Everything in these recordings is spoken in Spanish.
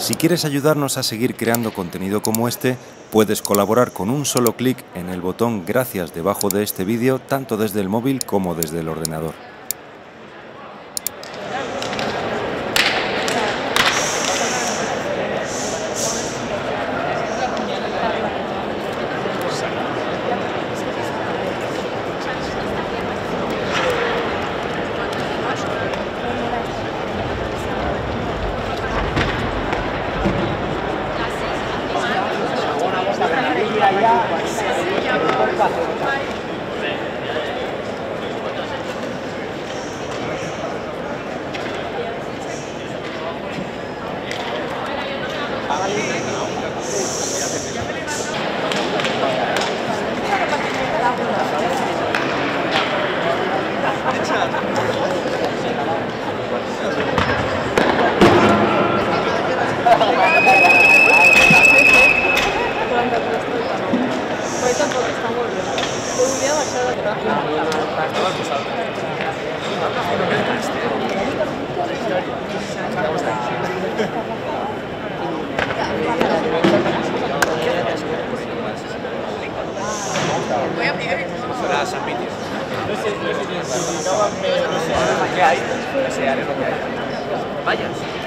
Si quieres ayudarnos a seguir creando contenido como este, puedes colaborar con un solo clic en el botón Gracias debajo de este vídeo, tanto desde el móvil como desde el ordenador. ¿Qué hay? Vaya.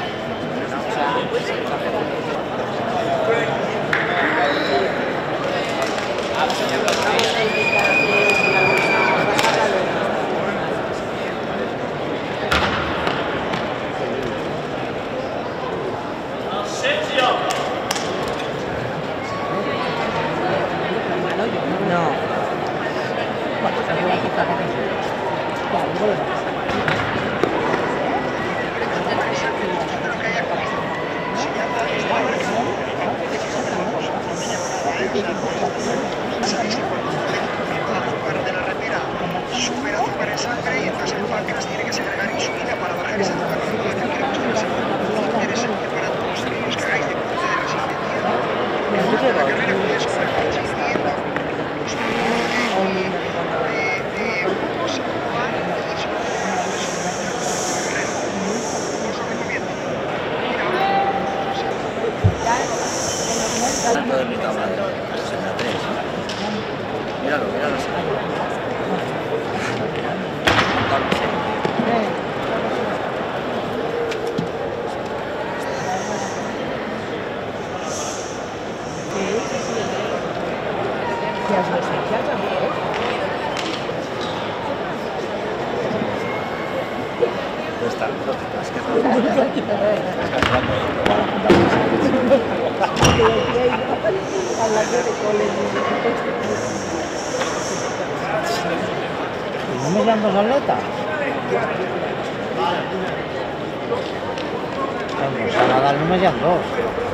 Supera azúcar en sangre y entonces el páncreas tiene que segregar insulina para bajar ese azúcar normal que queremos en la sangre. Interesante para todos los niños que hagáis deporte de resistencia. La carrera puede superar consiguiendo los Míralo. ¿No me llaman dos atletas? Vamos a nadar, no me llaman dos.